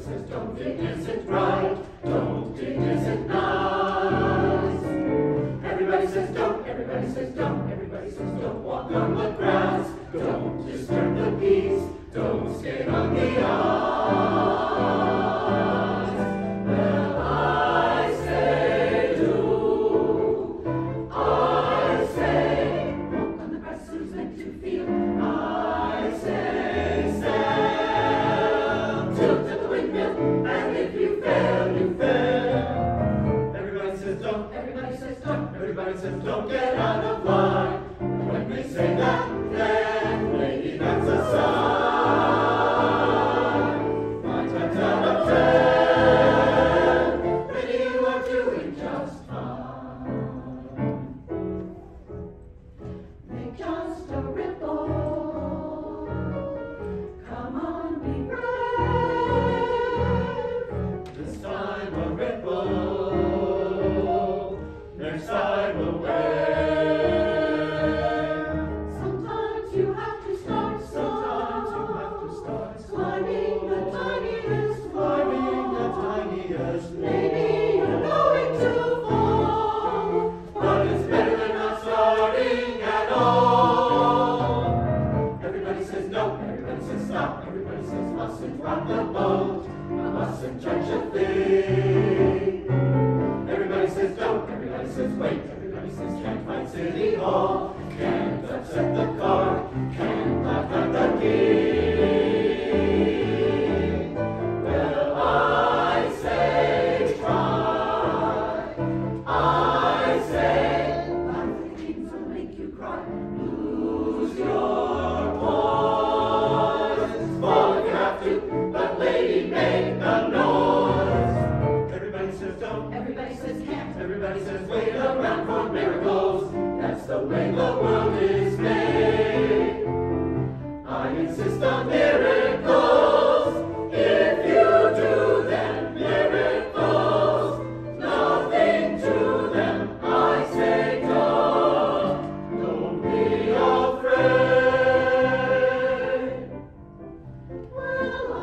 says don't, it isn't right. Don't, it isn't nice. Everybody says don't, everybody says don't, everybody says don't walk on the grass. Don't disturb the peace, don't skate on the ice. Well, I say do. I say walk on the grass, who's meant to feel. I say stand, tilt at the windmill, and if you fail, you fail. Everybody says don't, everybody says don't, everybody says don't get out of line. When they say that, then maybe that's a sign. 9 times out of 10, then you are doing just fine. Make just a ripple. Come on, be brave. This time a ripple, next time a wave. Sometimes you have to start climbing the tiniest, Maybe you're going to fall, but it's better than not starting at all. Everybody says no, everybody says stop, everybody says mustn't rock the boat, I mustn't judge a thing. Everybody says don't, everybody says wait, everybody says can't find City Hall, can't upset the car, can't laugh at the king. Well, I say try, I say laugh at the kings will make you cry, lose your poise, fall if you have to, but lady, make the noise. Everybody says don't, everybody says can't, everybody says wait around for miracles. That's the way the world is made. I insist on miracles. If you do them, miracles. Nothing to them, I say don't be afraid. Well,